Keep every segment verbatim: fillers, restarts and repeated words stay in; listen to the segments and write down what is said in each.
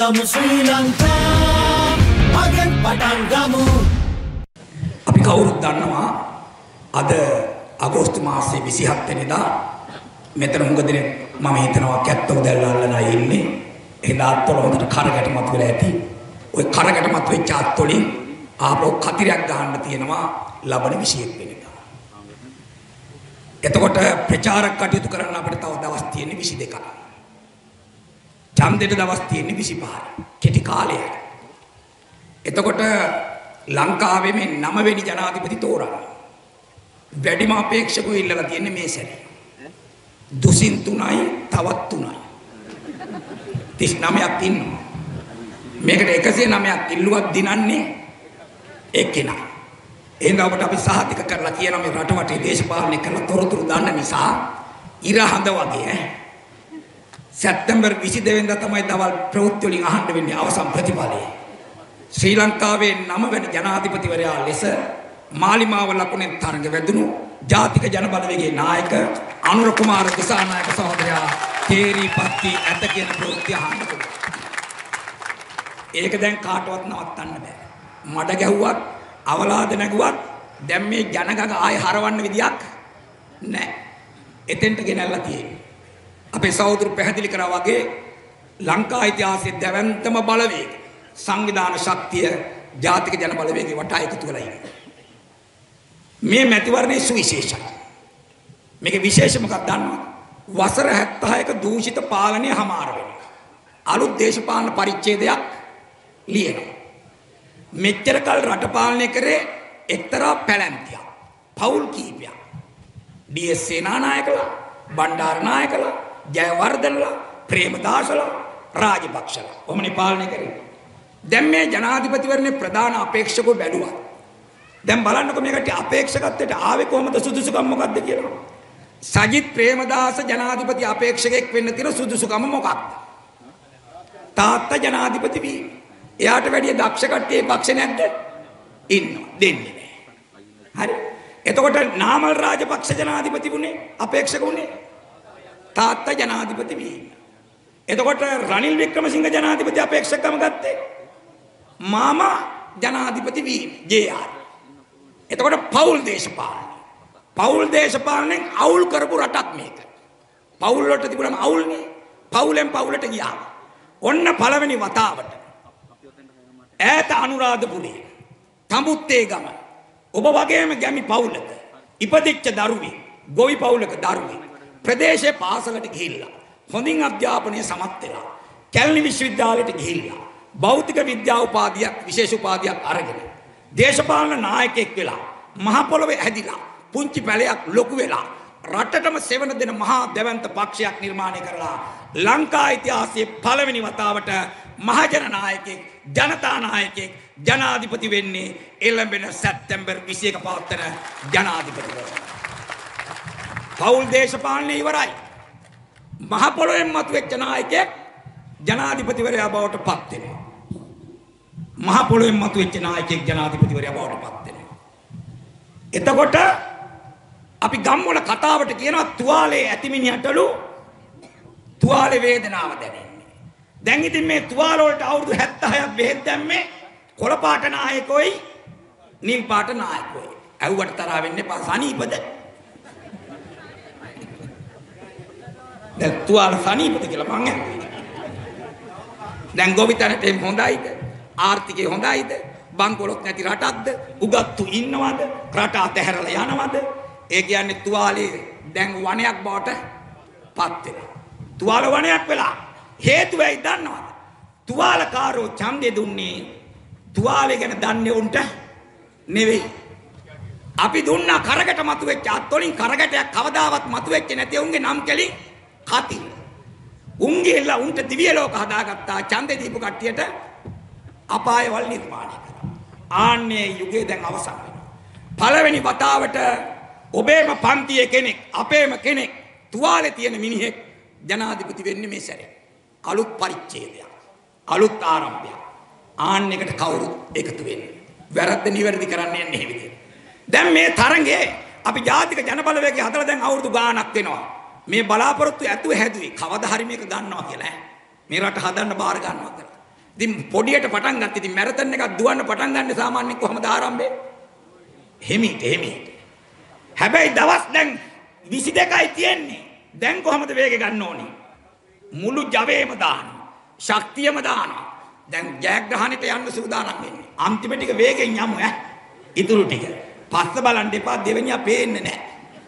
ගමු ශ්‍රී ලංකා මගෙන් පටන් ගමු. අපි කවුරුත් දන්නවා අද අගෝස්තු මාසයේ විසිහත් වෙනිදා මෙතන හුඟ දෙනෙක් මම හිතනවා කැත්ත උදැල්ල අල්ලලා ඉන්නේ. එදා අත්වල හොඳට කරකට මත වෙලා ඇති. ওই කරකට මත වෙච්ච අත්වලින් ආපහු කතිරයක් ගහන්න තියෙනවා ලබන විසියෙක් වෙනිදා. එතකොට ප්‍රචාරක කටයුතු කරන්න අපිට තව දවස් තියෙන්නේ විසි දෙකක්. ඡන්දෙට දවස් තියෙන්නේ විසිපහයි. කෙටි කාලයක්. එතකොට ලංකාවේ මේ නව වෙනි ජනාධිපති තෝරන්න වැඩිම අපේක්ෂකව ඉල්ලලා තියෙන්නේ මේ සැරේ. දුසින් තුනයි තවත් තුනයි. තිස් නවයක් ඉන්නවා. මේකට එකසිය නවයක් ඉල්ලුවක් දිනන්නේ එක්කෙනා. එහෙනම් ඔබට අපි සහතික කරලා කියන මේ රට වටේ දේශපාලනය කරලා තොරතුරු දන්න නිසා ඉර හඳ වගේ සැප්තැම්බර් විසි දෙක වෙනිදා තමයි දවල් ප්‍රවෘත්ති වලින් අහන්න වෙන්නේ අවසන් ප්‍රතිඵලය. ශ්‍රී ලංකාවේ නව වෙනි ජනාධිපතිවරයා ලෙස මාලිමාව ලකුණෙන් තරඟ වැදුණු ජාතික ජන බලවේගයේ නායක අනුර කුමාර දිසානායක සහෝදරයා තේරීපත්ති ඇත කියන ප්‍රවෘත්ති අහන්න පුළුවන්. ඒක දැන් කාටවත් නවත්තන්න බෑ. මඩ ගැහුවත් අවලාද නැගුවත් දැන් මේ ජනගග ආය හරවන්න විදියක් නැහැ. එතෙන්ට ගෙනල්ලා තියෙන්නේ. අපේ සහෝදරු පැහැදිලි කරා වගේ ලංකා ඉතිහාසයේ දැවැන්තම බලවේග සංවිධාන ශක්තිය ජාතික ජන බලවේගය වටා එකතු වෙලා ඉන්නේ. මේ මැතිවරණයේ සුවිශේෂයි. මේක විශේෂ මොකක්ද දන්නවද? වසර හැත්තෑයක දූෂිත පාලනය හමාර වෙනවා. අලුත් දේශපාලන පරිච්ඡේදයක් ලියනවා. මෙච්චර කල් රට පාලනය කරේ එක්තරා පැලැන්තියක්. පවුල් කීපයක්. ඩී.එස්. සේනානායකලා, බණ්ඩාරනායකලා, ජයවර්ධනලා, ප්‍රේමදාසලා, රාජපක්ෂලා. කොහොමනේ පාලනය කරේ? දැන් මේ ජනාධිපතිවරණේ ප්‍රධාන අපේක්ෂකව බැලුවා. දැන් බලන්නකො මේකට අපේක්ෂකත්වයට ආවේ කොහොමද සුදුසුකම් මොකක්ද කියලා. සජිත් ප්‍රේමදාස ජනාධිපති අපේක්ෂකෙක් වෙන්න තියෙන සුදුසුකම මොකක්ද? තාත්තා ජනාධිපති වීම. එයාට වැඩිය දක්ෂ කට්ටිය පක්ෂේ නැද්ද? ඉන්නවා. දෙන්නේ නැහැ. හරි. එතකොට නාමල් රාජපක්ෂ ජනාධිපති වුණේ අපේක්ෂක වුණේ තාත්තා ජනාධිපති වීම. එතකොට රනිල් වික්‍රමසිංහ ජනාධිපති අපේක්ෂකකම ගත්තේ මාමා ජනාධිපති වීම ජේ.ආර්. එතකොට පෞල් දේශපාලන. පෞල් දේශපාලනෙන් අවුල් කරපු රටක් මේක. පෞල් වලට තිබුණම අවුල්නේ. පෞලෙන් පෞලට ගියා. ඔන්න පළවෙනි වතාවට ඈත අනුරාධපුරේ තඹුත්තේ ගම ඔබ වගේම ගැමි පෞලක ඉපදිච්ච දරුවෙක් ගොවි පෞලක දරුවෙක් ප්‍රදේශයේ පාසලට ගිහිල්ලා හොඳින් අධ්‍යාපනය සමත් වෙලා කැලණි විශ්වවිද්‍යාලයට ගිහිල්ලා භෞතික විද්‍යා උපාධියක් විශේෂ උපාධියක් අරගෙන දේශපාලන නායකයෙක් වෙලා මහ පොළොවේ හැදිලා පුංචි පැලයක් ලොකු වෙලා රටටම සෙවන දෙන මහා දැවැන්ත පක්ෂයක් නිර්මාණය කරලා ලංකා ඉතිහාසයේ පළවෙනි වතාවට මහජන නායකයෙක් ජනතා නායකයෙක් ජනාධිපති වෙන්නේ එළඹෙන සැප්තැම්බර් විසි එක පවත්වන ජනාධිපතිවරයා. පෞල් දේශපාලනය ඉවරයි. මහ පොළොවෙන් මතුවෙච්ච නායකයෙක් ජනාධිපතිවරයා බවට පත් වෙනවා. මහ පොළොවෙන් මතුවෙච්ච නායකයෙක් ජනාධිපතිවරයා බවට පත් වෙනවා. එතකොට අපි ගම්වල කතාවට කියනවා තුවාලේ ඇතිමිනිහටලු තුවාලේ වේදනාව දැනෙන්නේ. දැන් ඉතින් මේ තුවාල වලට අවුරුදු හැත්තෑයක් බෙහෙත් දැම්මේ කොළ පාට නායකෝයි නිල් පාට නායකෝයි. ඇහුවට තරහ වෙන්න එපා සනීපද? දැන් තුවාල සනීපද කියලා මං අහන්නේ. දැන් ගොවිතැනට හොඳයිද? ආර්ථිකය හොඳයිද? බංකොලොත් නැති රටක්ද? උගත්තු ඉන්නවද? රට අතහැරලා යනවද? ඒ කියන්නේ තුවාලේ දැන් වනයක් බවට පත් වෙනවා. තුවාල වනයක් වෙලා හේතුව ඇයි දන්නවද? තුවාලකාරෝ ඡන්දේ දුන්නේ තුවාලේ ගැන දන්නේ උන්ට නෙවෙයි. අපි දුන්නා කරකට මතුවෙච්ච අත්වලින් කරකටයක් කවදාවත් මතුවෙච්ච නැති උන්ගේ නම් කෙලින් කතින්. උන්ගේලා උන්ට දිව්‍ය ලෝක හදාගත්තා ඡන්දේ දීපු කට්ටියට අපායවල නිර්මාණය කරා. ආන්නේ යුගයේ දැන් අවසන් වෙනවා. පළවෙනි වතාවට ඔබේම පන්තියේ කෙනෙක් අපේම කෙනෙක් තුවාලේ තියෙන මිනිහෙක් ජනාධිපති වෙන්නේ මේ සැරේ. අලුත් පරිච්ඡේදයක්. අලුත් ආරම්භයක්. ආන්නයකට කවුරුත් එකතු වෙන්නේ. වැරද්ද නිවැරදි කරන්න යන්නේ මේ විදිහට. දැන් මේ තරඟේ අපි ජාතික ජන බලවේගය හදලා දැන් අවුරුදු ගාණක් වෙනවා. මේ බලාපොරොත්තු ඇතුව හැදුවේ කවදා හරි මේක ගන්නවා කියලා. මේ රට හදන්න බාර ගන්නවා කියලා. ඉතින් පොඩියට පටන් ගත්තා. ඉතින් මැරතන් එකක් දුවන්න පටන් ගන්න සාමාන්‍යයෙන් කොහමද ආරම්භය? හිමීට හිමීට. හැබැයි දවස් දැන් විසි දෙකයි තියෙන්නේ. දැන් කොහමද වේගය ගන්න ඕනේ? මුළු ජවයේම දානවා. ශක්තියම දානවා. දැන් ජයග්‍රහණයට යන්න සූදානම් වෙන්නේ. අන්තිම ටික වේගෙන් යමු ඈ. ඉතුරු ටික. පස්ස බලන්න එපා දෙවෙනියා පේන්නේ නැහැ.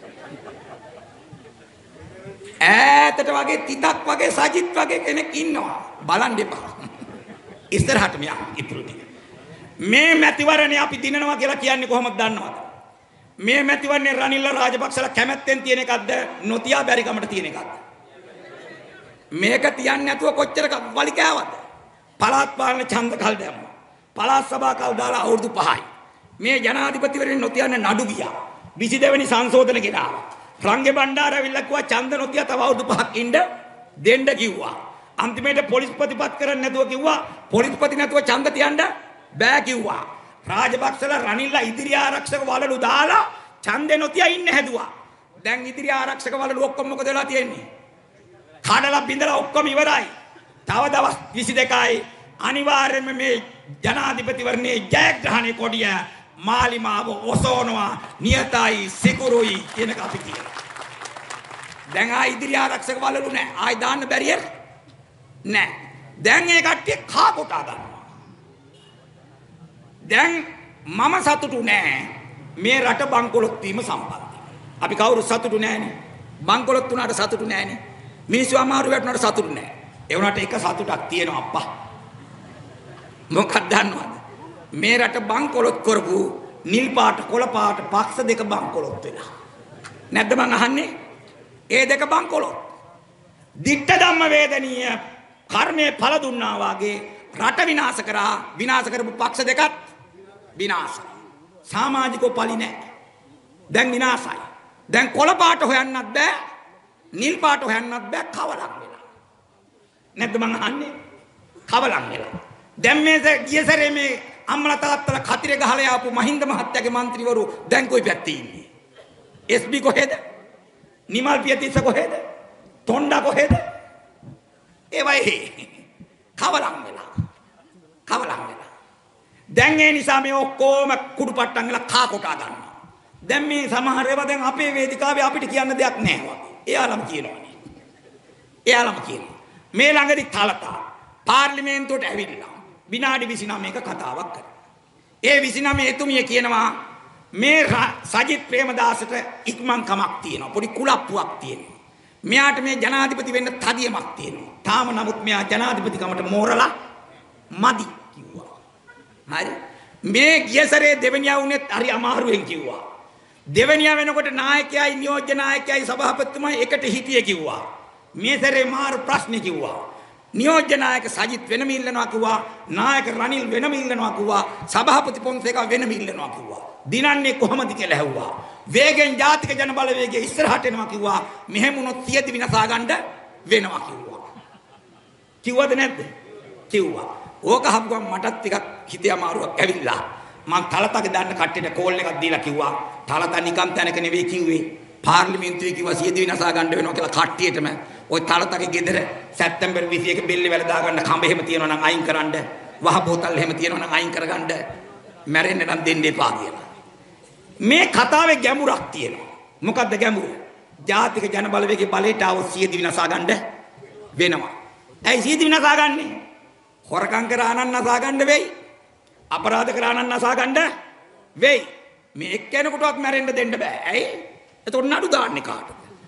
ඈතට වගේ තිතක් වගේ සජිත් වගේ කෙනෙක් ඉන්නවා. බලන්න එපා. ඉස්සරහට මෙයා ඉතුරු ටික. මේ මැතිවරණේ අපි දිනනවා කියලා කියන්නේ කොහොමද දන්නවද? මේ මැතිවරණේ රනිල් රාජපක්ෂලා කැමැත්තෙන් තියෙන එකක්ද නොතියා බැරි කමට තියෙන එකක්ද? මේක තියන්නේ නැතුව කොච්චර වලි කෑවද? පළාත් පාලන ඡන්ද කල් දැම්මා. පළාත් සභා කල් දාලා අවුරුදු පහයි. මේ ජනාධිපතිවරණේ නොතියන්න නඩු ගියා. විසි දෙවෙනි සංශෝධන ගෙනාවා. රංගේ බණ්ඩාර ඇවිල්ලා කිව්වා ඡන්ද නොතිය තව අවුරුදු පහක් ඉන්න දෙන්න කිව්වා. අන්තිමේට පොලිස් ප්‍රතිපත් කරන්නේ නැතුව කිව්වා පොලිස් ප්‍රති නැතුව ඡන්ද තියන්න බෑ කිව්වා. රාජපක්ෂලා රනිල්ලා ඉදිරි ආරක්ෂක වලලු දාලා ඡන්දේ නොතිය ඉන්න හැදුවා. දැන් ඉදිරි ආරක්ෂක වලලු ඔක්කොම මොකද වෙලා තියෙන්නේ? කඩලා බිඳලා ඔක්කොම ඉවරයි. තව දවස් විසි දෙකයි අනිවාර්යයෙන්ම මේ ජනාධිපතිවරණයේ ජයග්‍රහණයේ කොඩිය මාලිමාව ඔසවනවා නියතයි සිකුරුයි කියන එක අපි කියනවා. දැන් ආ ඉදිරි ආරක්ෂක වලලු නෑ. ආයි දාන්න බැරියර නෑ. දැන් ඒ කට්ටිය කා කොටා ගන්නවා. දැන් මම සතුටු නෑ මේ රට බංකොලොත් වීම සම්බන්ධයෙන්. අපි කවුරුත් සතුටු නෑනේ. බංකොලොත් වුණාට සතුටු නෑනේ. මිනිස්සු අමාරු වැටුණාට සතුටු නෑ. ඒ වුණාට එක සතුටක් තියෙනවා අප්පා. මොකක්ද දන්නවද? මේ රට බංකොලොත් කරපු නිල් පාට කොළ පාට පක්ෂ දෙක බංකොලොත් වෙලා. නැද්ද මං අහන්නේ? ඒ දෙක බංකොලොත්. දිට්ඨ ධම්ම වේදනීය කර්මයේ ඵල දුන්නා වාගේ රට විනාශ කරා විනාශ කරපු පක්ෂ දෙකත් විනාශයි. සමාජිකව පලි නැහැ. දැන් විනාශයි. දැන් කොළ පාට හොයන්නත් බෑ. නිල් පාට හොයන්නත් බෑ කවලක් වෙලා. නැද්ද මං අහන්නේ? කවලක් වෙලා. දැන් මේ ගිය සැරේ මේ අම්මලා තාත්තලා කතිරේ ගහලා ආපු මහින්ද මහත්තයාගේ മന്ത്രിවරු දැන් කොයි පැත්තේ ඉන්නේ? එස් බී කොහෙද? නිමල් පියතිස්ස කොහෙද? තොණ්ඩා කොහෙද? ඒ වගේ කවලම් වෙලා. කවලම් වෙලා. දැන් ඒ නිසා මේ ඔක්කොම කුඩුපට්ටම් වෙලා කා කොටා ගන්නවා. දැන් මේ සමහර ඒවා දැන් අපේ වේදිකාවේ අපිට කියන්න දෙයක් නැහැ වගේ. එයාලම කියනවනේ. එයාලම කියනවා. මේ ළඟදි තලතා පාර්ලිමේන්තුවට ඇවිල්ලා විනාඩි විසි නවයක කතාවක් කරා. ඒ විසි නවය එතුමිය කියනවා මේ සජිත් ප්‍රේමදාසට ඉක්මන් කමක් තියෙනවා. පොඩි කුලප්පුවක් තියෙනවා. මෙයාට මේ ජනාධිපති වෙන්න තදියමක් තියෙනවා. තාම නමුත් මෙයා ජනාධිපතිකමට මෝරලා මදි කිව්වා. හරි. මේ ගියසරේ දෙවෙනියා වුණෙත් හරි අමාරුවෙන් කිව්වා. දෙවෙනියා වෙනකොට නායකයයි නියෝජ්‍ය නායකයයි සභාපතිතුමයි එකට හිටියේ කිව්වා. මේ සැරේ මාරු ප්‍රශ්න කිව්වා. නියෝජ්‍ය නායක සජිත් වෙනම ඉල්ලනවා කිව්වා. නායක රනිල් වෙනම ඉල්ලනවා කිව්වා. සභාපති පොන්සේකා වෙනම ඉල්ලනවා කිව්වා. දිනන්නේ කොහොමද කියලා ඇහුවා. වේගෙන් ජාතික ජන බලවේගය ඉස්සරහට එනවා කිව්වා. මෙහෙම වුණොත් සියදි විනාසා ගන්න වෙනවා කිව්වා. කිව්වද නැද්ද? කිව්වා. ඕක හම්බුවම මටත් ටිකක් හිතේ අමාරුවක් ඇවිල්ලා. මං තලතගේ දාන්න කට්ටියට කෝල් එකක් දීලා කිව්වා. තලත නිකම් තැනක නෙවෙයි කිව්වේ. පාර්ලිමේන්තුවේ කිව්වා සියදි විනාසා ගන්න වෙනවා කියලා කට්ටියටම. ඔය තලතගේ ගෙදර සැප්තැම්බර් විසි එක බෙල්ල වල දාගන්න කඹ එහෙම තියනවා නම් අයින් කරන්න. වහ බෝතල් එහෙම තියනවා නම් අයින් කරගන්න. මැරෙන්න නම් දෙන්න එපා කියලා. මේ කතාවේ ගැඹුරක් තියෙනවා. මොකද්ද ගැඹුර? ජාතික ජන බලවේගයේ බලයට આવොත් සියදි විනාසා ගන්න වෙනවා. ඇයි සියදි විනාසා ගන්නේ? හොරකම් කරා නම් නසා ගන්න වෙයි. අපරාධ කරා නම් නසා ගන්න වෙයි. මේ එක්කෙනෙකුටවත් මැරෙන්න දෙන්න බෑ. ඇයි? එතකොට නඩු දාන්නේ කාටද?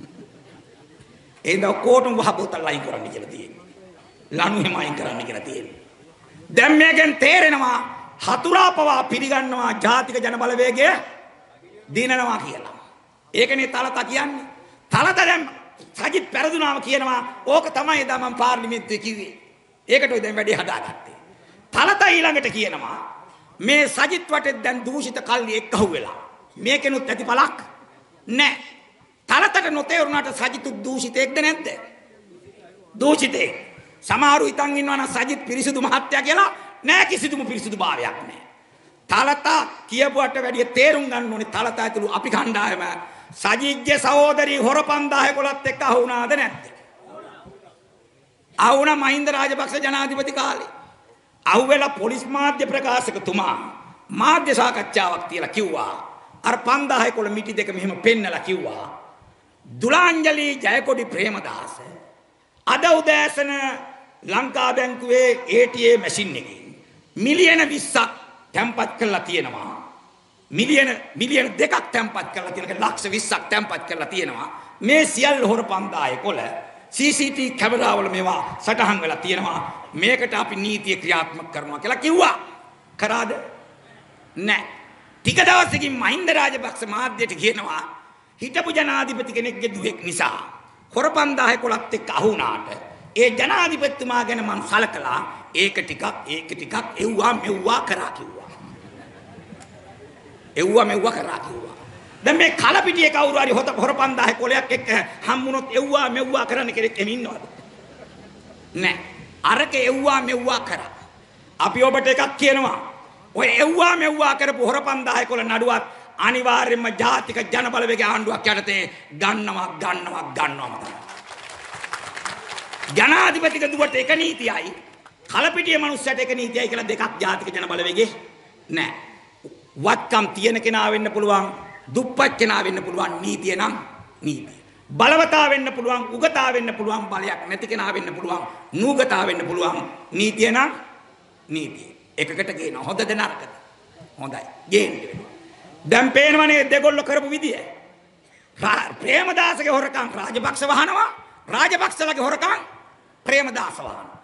එහෙනම් ඔක්කොටම වහ බෝතල් අයින් කරන්න කියලා තියෙනවා. ලණු හැම අයින් කරන්න කියලා තියෙනවා. දැන් මේකෙන් තේරෙනවා හතුරා පවා පිළිගන්නවා ජාතික ජන බලවේගය දිනනවා කියලා. ඒකනේ තලත කියන්නේ. තලත දැන් සජිත් පෙරදුනාම කියනවා ඕක තමයි එදා මම පාර්ලිමේන්තුවේ කිව්වේ. ඒකට ඔය දැන් වැඩි හදාගත්තේ. තලත ඊළඟට කියනවා මේ සජිත් වටේ දැන් දූෂිත කල්ලි එක්කහුව වෙලා. මේකෙනුත් ඇති පළක් නැහැ. තලතට නොතේරුණාට සජිත් දූෂිතෙක්ද නැද්ද? දූෂිතෙක්. සමහරු ඉතින් ඉන්නවා නම් සජිත් පිරිසුදු මහත්තයා කියලා නෑ කිසිදුම පිරිසුදු භාවයක් නෑ. තලතා කියපුවට වැඩිය තේරුම් ගන්න ඕනේ තලතා ඇතුළු අපි කණ්ඩායම සජිත්ගේ සහෝදරී හොරපන් දහයකොළත් එක්ක අහු වුණාද නැද්ද? අහු වුණා මහින්ද රාජපක්ෂ ජනාධිපති කාලේ. අහුවෙලා පොලිස් මාධ්‍ය ප්‍රකාශකතුමා මාධ්‍ය සාකච්ඡාවක් තියලා කිව්වා අර පන්දාහය කොළ මිටි දෙක මෙහෙම පෙන්නලා කිව්වා දුලාංජලි ජයකොඩි ප්‍රේමදාස අද උදෑසන ලංකා බැංකුවේ A T M මැෂින් එකකින් මිලියන විස්සක් තැන්පත් කරලා තියෙනවා මිලියන මිලියන දෙකක් තැන්පත් කරලා තියෙනවා ලක්ෂ විස්සක් තැන්පත් කරලා තියෙනවා මේ සියල්ල හොර පන්දාහය කොළ C C T V කැමරාවල මේවා සටහන් වෙලා තියෙනවා මේකට අපි නීතිය ක්‍රියාත්මක කරනවා කියලා කිව්වා කරාද නෑ ටික දවසකින් මහින්ද රාජපක්ෂ මාධ්‍යයට කියනවා හිටපු ජනාධිපති කෙනෙක්ගේ දුවෙක් නිසා හොර පන්දාහය කොළත් එක්ක අහු වුණාට ඒ ජනාධිපතිතුමා ගැන මම සලකලා ඒක ටිකක් ඒක ටිකක් එව්වා මෙව්වා කරා කිව්වා එව්වා මෙව්වා කරා කිව්වා දැන් මේ කලපිටියේ කවුරු හරි හොත හොර පන්දාහය කොළයක් එක්ක හම්බුනොත් එව්වා මෙව්වා කරන්න කෙනෙක් එමි ඉන්නවද නෑ අරක එව්වා මෙව්වා කරා අපි ඔබට එකක් කියනවා ඔය එව්වා මෙව්වා කරපු හොර පන්දාහය කොළ නඩුවත් අනිවාර්යයෙන්ම ජාතික ජන බලවේග ආණ්ඩුවක් යටතේ ගන්නවා ගන්නවා ගන්නවා තමයි ජනාධිපතික දුවට එක නීතියයි කලපිටියේ මනුස්සයට එක නීතියයි කියලා දෙකක් ජාතික ජන බලවේගේ නෑ වත්කම් තියෙන කෙනා වෙන්න පුළුවන් දුප්පත් කෙනා වෙන්න පුළුවන් නීතිය නම් නීතිය බලවතා වෙන්න පුළුවන් උගතා වෙන්න පුළුවන් බලයක් නැති කෙනා වෙන්න පුළුවන් නූගතා වෙන්න පුළුවන් නීතිය නම් නීතිය එකකට ගේනවා හොඳද නරකද හොඳයි ගේන්නේ දැන් පේනවනේ දෙගොල්ල කරපු විදිය ප්‍රේමදාසගේ හොරකම් රාජපක්ෂ වහනවා රාජපක්ෂලගේ හොරකම් ප්‍රේමදාස වහනවා